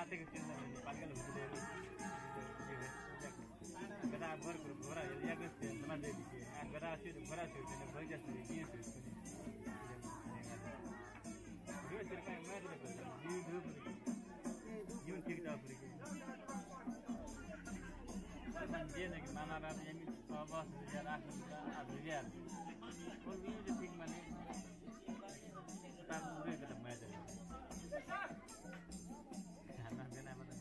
काटेको थिएन भने पाकेको हुँदैन गदा बरको घोरा याको थिएन मान्छे दिए गदा थियो घोरा थियो भने भइजा थियो के थियो यो सरकार मात्र यो ठिक छ पुरै दिन कि माना रात यमी बस या राख्नु आज यार कोही भी ठीक माने तार उरे त मैच खाना देना मतलब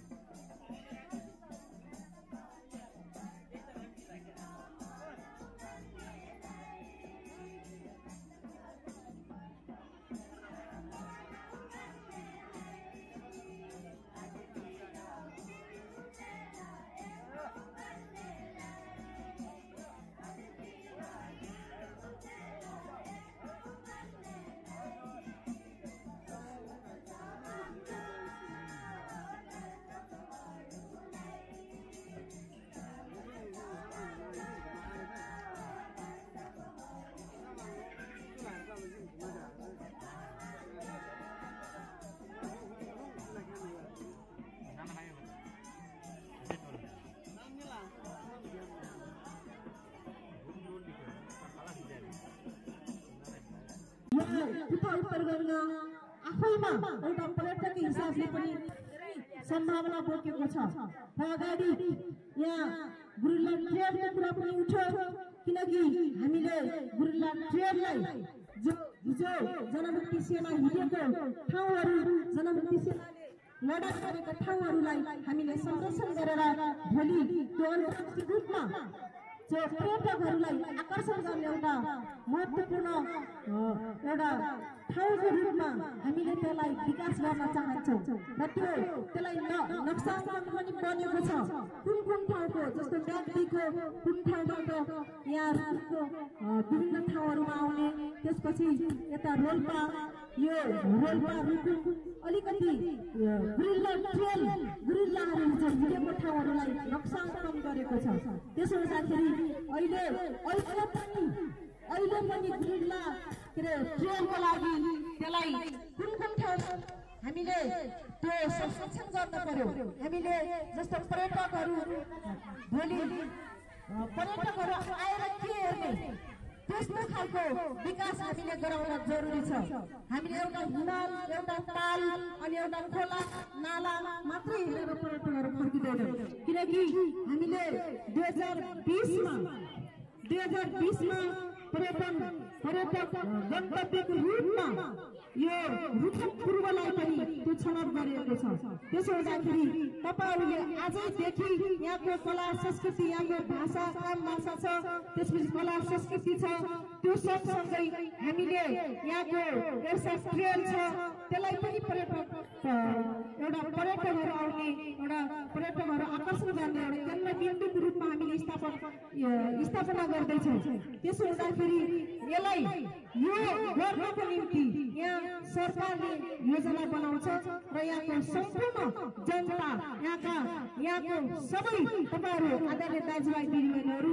उत्तर गर्न आफैमा एउटा पर्यटकको हिसाबले पनि सम्भावना बोकेको छ र अगाडि यहाँ गुरुला ट्रेडको कुरा पनि उठ्यो किनकि हामीले गुरुला ट्रेडलाई जो हिजो जनमुक्ति सेना हिँडेको ठाउँहरू जनमुक्ति सेनाले लडाई गरेका ठाउँहरूलाई हामीले संरक्षण गरेर भोलि त्यो अन्तर्राष्ट्रिय रूपमा जो पर्यटकहरूलाई आकर्षण गर्ने एउटा महत्त्वपूर्ण एउटा ठाउँको रूपमा हामीले त्यसलाई विकास गर्न चाहन्छौँ र त्यसलाई नक्सामा पनि बनेको छ कुन ठाउँको जस्तो म्याग्दीको कुन ठाउँबाट यहाँको विभिन्न ठाउँहरूमा आउने त्यसपछि यता रोल्पा यो रोल्पा रुकुम अलिकति गुरिल्ला ट्रेल गुरिल्लाहरू हिँडेको ठाउँहरूलाई नक्साङ्कन गरेको छ। त्यसो हुँदाखेरि अहिले पनि गुरिल्ला के अरे ट्रेलको लागि त्यसलाई कुन ठाउँ हामीले त्यो संरक्षण गर्न पर्यो। हामीले जस्तो पर्यटकहरू भोलि पर्यटकहरू आएर के हेर्ने त्यस्तो खालको विकास हामीले गराउन जरुरी छ। हामीले एउटा हिमाल एउटा ताल अनि एउटा खोला नाला मात्रै हेरेर पर्यटकहरू फर्किँदैन किनकि हामीले 2020 मा पर्यटक गन्तव्यको रूपमा यो रुकुम पूर्वलाई पनि त्यो छनौट गरिएको छ। त्यसो हुँदाखेरि तपाईहरूले आजैदेखि यहाँको कला संस्कृति यहाँको भाषा आम भाषा छ त्यसपछि कला संस्कृति छ त्यो सँगसँगै हामीले यहाँको एउटा ट्रेन छ त्यसलाई पनि एउटा पर्यटकहरू आउने एउटा पर्यटकहरू आकर्षण गर्ने एउटा केन्द्रबिन्दुको रूपमा हामीले स्थापना गर्दैछौँ। त्यसो हुँदाखेरि यसलाई यो गर्नको निम्ति यहाँ सरकारले योजना बनाउँछ र यहाँको सम्पूर्ण जनता यहाँको सबै तपाईहरू आदरणीय दाजुभाइ दिदीबहिनीहरू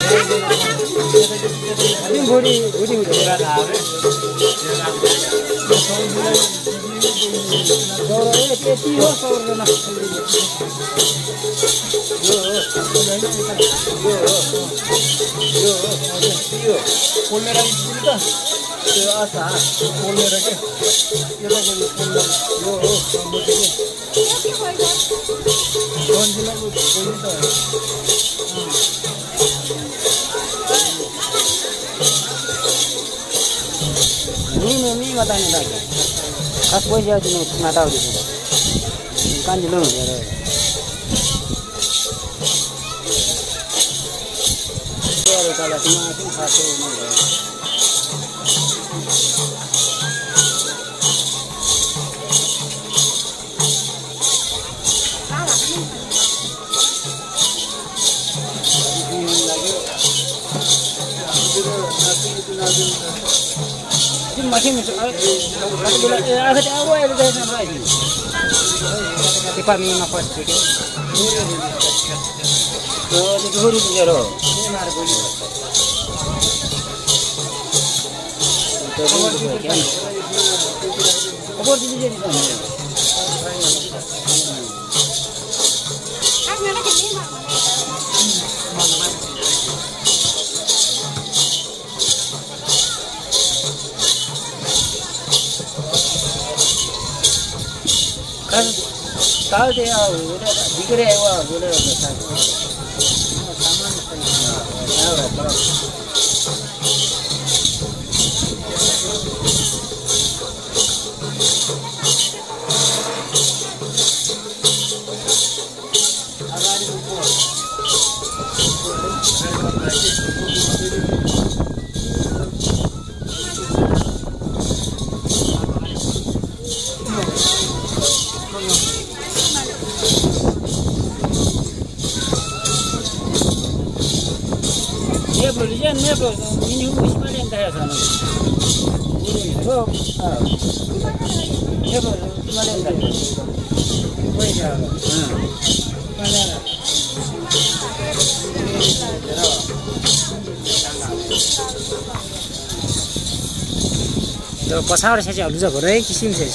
Ini matanya lagi. Kas boleh jadi nih mata udah. Kan dulu ya. Kalau kalau cuma itu satu ini. Masih agak awal itu dah sampai. Tiap minggu apa sih? Oh, itu baru jero. Ini mana boleh? Apa itu jadi sana? Kalau dia udah dikira wah udah saman ini usman yang kaya sana. Oh, ya bos, usman yang kaya. Boleh jalan. Mana? तो पछाड चाहिँ हल्लु छ भरै किसिम छ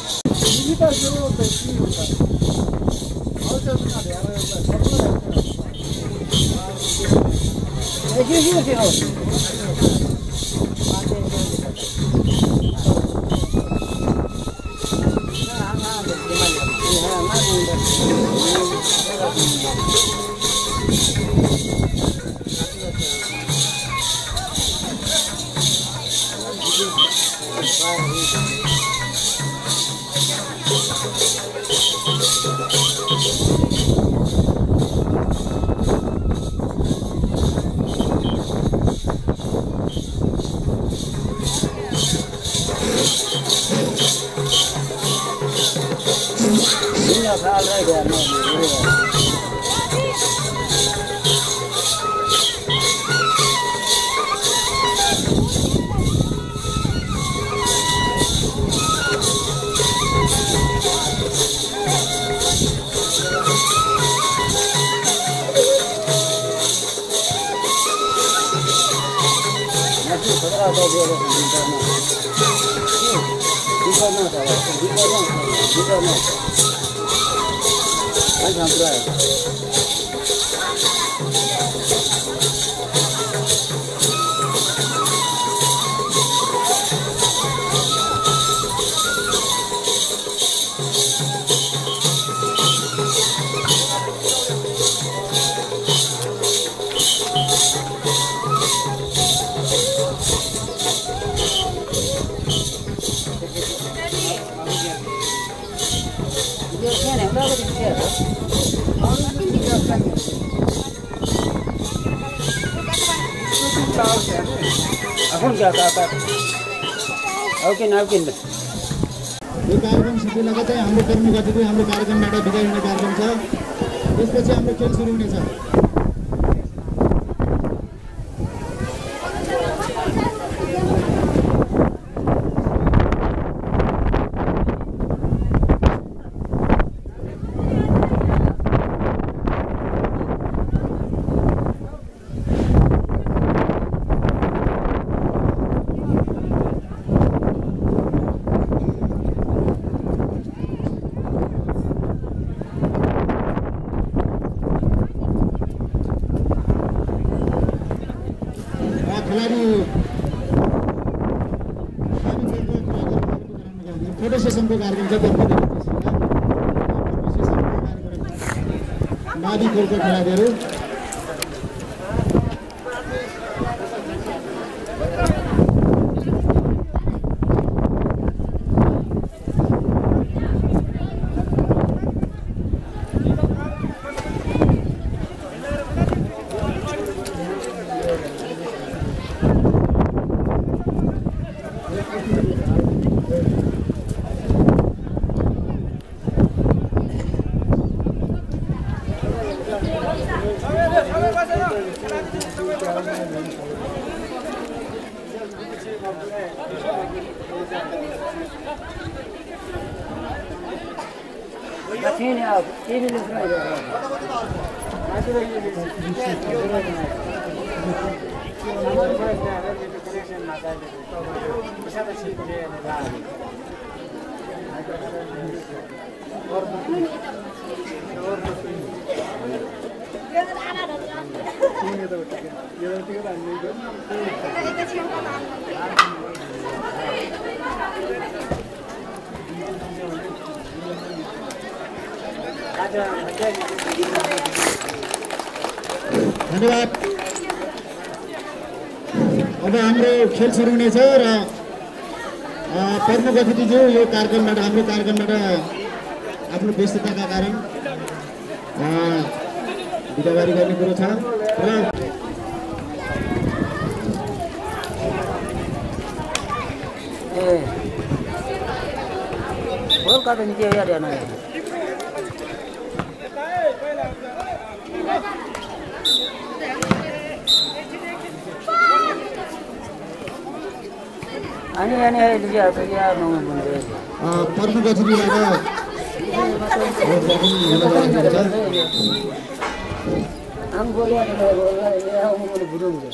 यो कार्यक्रम सकिएला चाहिँ हाम्रो कर्मी गतिले हाम्रो कार्यक्रमबाट बिदाई हुने कार्यक्रम छ त्यसपछि हाम्रो खेल सुरु हुनेछ फोटो सेसनको कार्यक्रम छ मादी खेलको खेलाडीहरू धन्यवाद। अब हाम्रो खेल सुरु हुनेछ र प्रमुख अतिथिज्यू यो कार्यक्रमबाट हाम्रो कार्यक्रमबाट आफ्नो व्यस्तताका कारण बिदाबारी गर्ने कुरो छ र कोलकाता नीचे यार जाना है अनि अनि अहिले चाहिँ आज यार नौ बन्दै प्रमुख अतिथिबाट हम बोले हम बोले बुझूंगे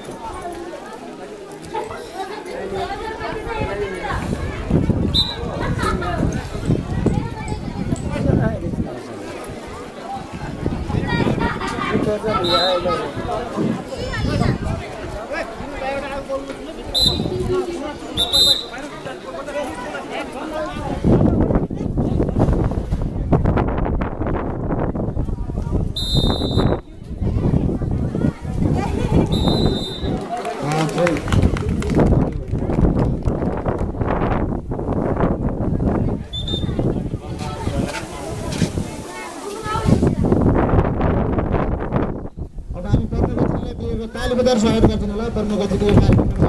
तालिबद्ध स्वागत गर्छौँ होला प्रमुख अतिथिको कार्यक्रममा